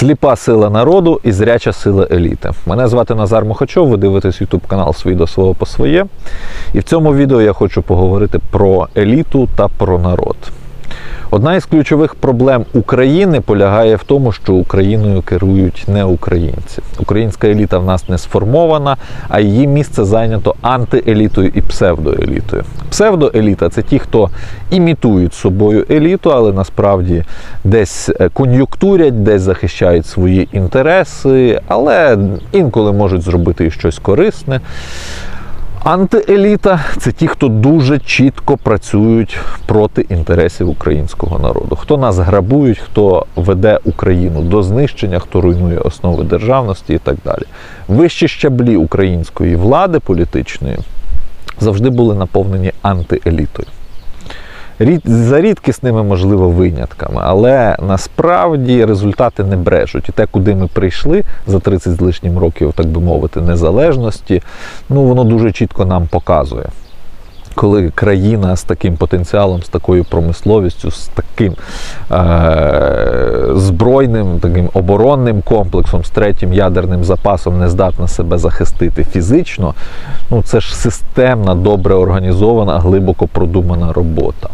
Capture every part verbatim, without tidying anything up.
Сліпа сила народу і зряча сила еліти. Мене звати Назар Мухачов, ви дивитесь ютуб канал «Свій до свого по своє». І в цьому відео я хочу поговорити про еліту та про народ. Одна із ключових проблем України полягає в тому, що Україною керують не українці. Українська еліта в нас не сформована, а її місце зайнято антиелітою і псевдоелітою. Псевдоеліта – це ті, хто імітують собою еліту, але насправді десь кон'юнктурять, десь захищають свої інтереси, але інколи можуть зробити і щось корисне. Антиеліта – це ті, хто дуже чітко працюють проти інтересів українського народу. Хто нас грабують, хто веде Україну до знищення, хто руйнує основи державності і так далі. Вищі щаблі української влади політичної завжди були наповнені антиелітою. За рідкісними, можливо, винятками, але насправді результати не брешуть. І те, куди ми прийшли за тридцять з лишнім років, так би мовити, незалежності, ну, воно дуже чітко нам показує. Коли країна з таким потенціалом, з такою промисловістю, з таким е- збройним, таким оборонним комплексом, з третім ядерним запасом не здатна себе захистити фізично, ну, це ж системна, добре організована, глибоко продумана робота.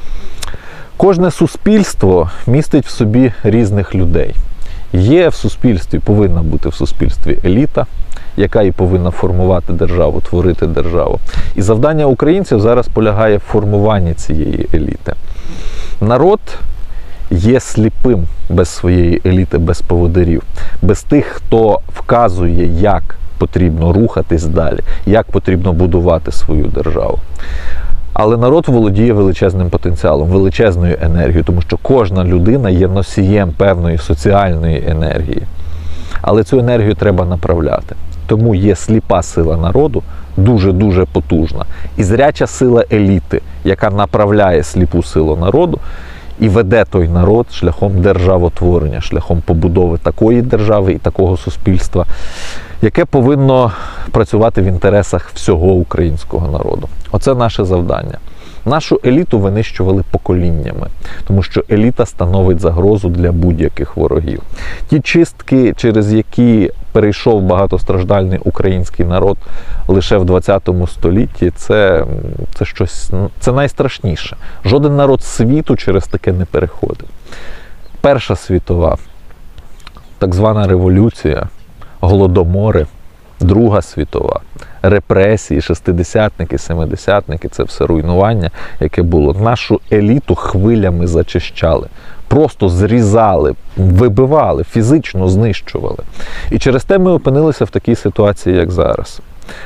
Кожне суспільство містить в собі різних людей. Є в суспільстві, повинна бути в суспільстві еліта, яка і повинна формувати державу, творити державу. І завдання українців зараз полягає в формуванні цієї еліти. Народ є сліпим без своєї еліти, без поводирів, без тих, хто вказує, як потрібно рухатись далі, як потрібно будувати свою державу. Але народ володіє величезним потенціалом, величезною енергією, тому що кожна людина є носієм певної соціальної енергії. Але цю енергію треба направляти. Тому є сліпа сила народу, дуже-дуже потужна, і зряча сила еліти, яка направляє сліпу силу народу і веде той народ шляхом державотворення, шляхом побудови такої держави і такого суспільства, яке повинно працювати в інтересах всього українського народу. Оце наше завдання. Нашу еліту винищували поколіннями, тому що еліта становить загрозу для будь-яких ворогів. Ті чистки, через які перейшов багатостраждальний український народ лише в двадцятому столітті, це, це щось, це найстрашніше. Жоден народ світу через таке не переходив. Перша світова, так звана революція, голодомори, Друга світова, репресії, шестидесятники, семидесятники – це все руйнування, яке було. Нашу еліту хвилями зачищали, просто зрізали, вибивали, фізично знищували. І через те ми опинилися в такій ситуації, як зараз.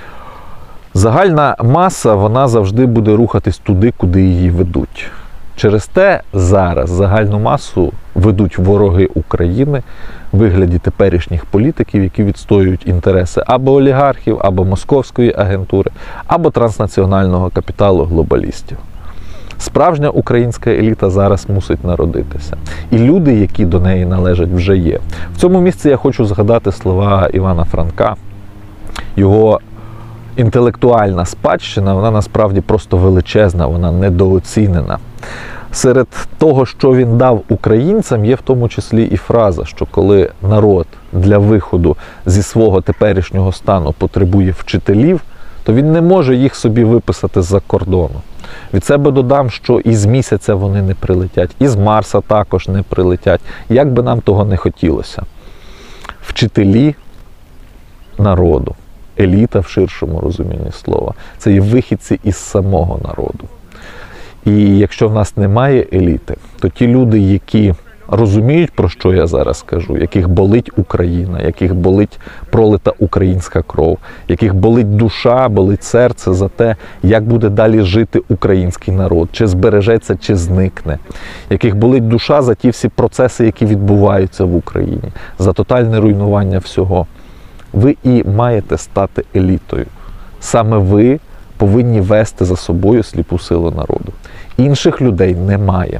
Загальна маса, вона завжди буде рухатись туди, куди її ведуть. Через те зараз загальну масу ведуть вороги України в вигляді теперішніх політиків, які відстоюють інтереси або олігархів, або московської агентури, або транснаціонального капіталу глобалістів. Справжня українська еліта зараз мусить народитися. І люди, які до неї належать, вже є. В цьому місці я хочу згадати слова Івана Франка. Його інтелектуальна спадщина, вона насправді просто величезна, вона недооцінена. Серед того, що він дав українцям, є в тому числі і фраза, що коли народ для виходу зі свого теперішнього стану потребує вчителів, то він не може їх собі виписати з-за кордону. Від себе додам, що і з місяця вони не прилетять, і з Марса також не прилетять, як би нам того не хотілося. Вчителі народу, еліта в ширшому розумінні слова, це є вихідці із самого народу. І якщо в нас немає еліти, то ті люди, які розуміють, про що я зараз кажу, яких болить Україна, яких болить пролита українська кров, яких болить душа, болить серце за те, як буде далі жити український народ, чи збережеться, чи зникне, яких болить душа за ті всі процеси, які відбуваються в Україні, за тотальне руйнування всього, ви і маєте стати елітою. Саме ви повинні вести за собою сліпу силу народу. Інших людей немає.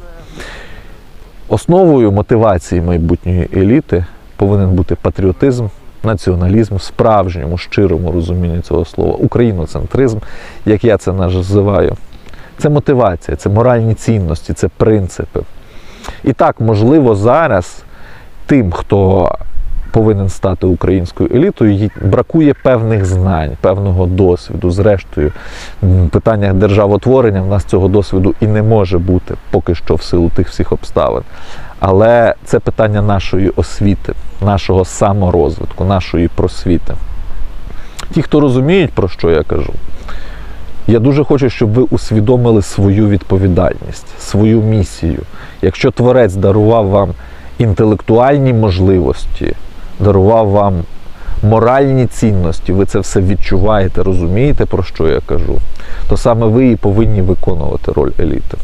Основою мотивації майбутньої еліти повинен бути патріотизм, націоналізм в справжньому, щирому розумінні цього слова, україноцентризм, як я це називаю. Це мотивація, це моральні цінності, це принципи. І так, можливо, зараз тим, хто повинен стати українською елітою, їй бракує певних знань, певного досвіду. Зрештою, в питаннях державотворення в нас цього досвіду і не може бути, поки що в силу тих всіх обставин. Але це питання нашої освіти, нашого саморозвитку, нашої просвіти. Ті, хто розуміють, про що я кажу, я дуже хочу, щоб ви усвідомили свою відповідальність, свою місію. Якщо Творець дарував вам інтелектуальні можливості, дарував вам моральні цінності, ви це все відчуваєте, розумієте, про що я кажу, то саме ви і повинні виконувати роль еліти.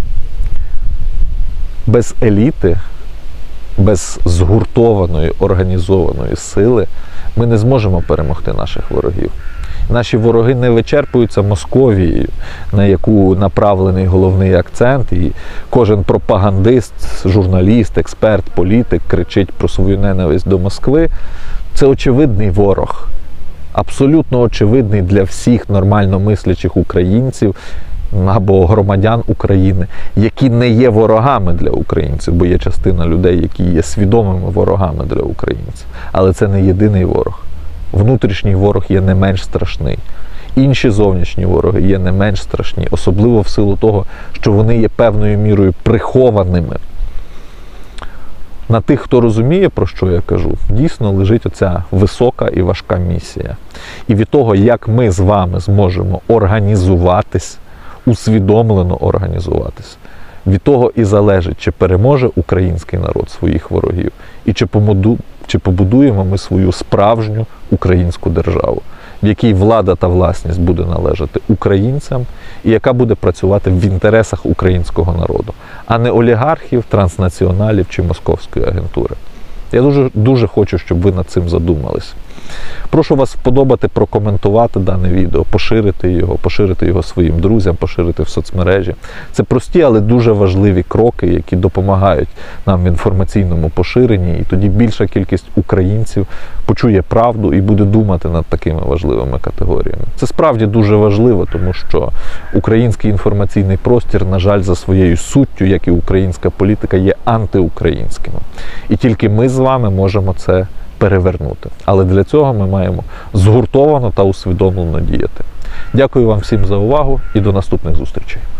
Без еліти, без згуртованої, організованої сили ми не зможемо перемогти наших ворогів. Наші вороги не вичерпуються Московією, на яку направлений головний акцент, і кожен пропагандист, журналіст, експерт, політик кричить про свою ненависть до Москви. Це очевидний ворог, абсолютно очевидний для всіх нормально мислячих українців або громадян України, які не є ворогами для українців, бо є частина людей, які є свідомими ворогами для українців. Але це не єдиний ворог. Внутрішній ворог є не менш страшний. Інші зовнішні вороги є не менш страшні, особливо в силу того, що вони є певною мірою прихованими. На тих, хто розуміє, про що я кажу, дійсно лежить оця висока і важка місія. І від того, як ми з вами зможемо організуватись, усвідомлено організуватись, від того і залежить, чи переможе український народ своїх ворогів, і чи помоду, чи побудуємо ми свою справжню українську державу, в якій влада та власність буде належати українцям, і яка буде працювати в інтересах українського народу, а не олігархів, транснаціоналів чи московської агентури. Я дуже, дуже хочу, щоб ви над цим задумались. Прошу вас вподобати, прокоментувати дане відео, поширити його, поширити його своїм друзям, поширити в соцмережі. Це прості, але дуже важливі кроки, які допомагають нам в інформаційному поширенні, і тоді більша кількість українців почує правду і буде думати над такими важливими категоріями. Це справді дуже важливо, тому що український інформаційний простір, на жаль, за своєю суттю, як і українська політика, є антиукраїнським. І тільки ми з вами можемо це перевернути. Але для цього ми маємо згуртовано та усвідомлено діяти. Дякую вам всім за увагу і до наступних зустрічей.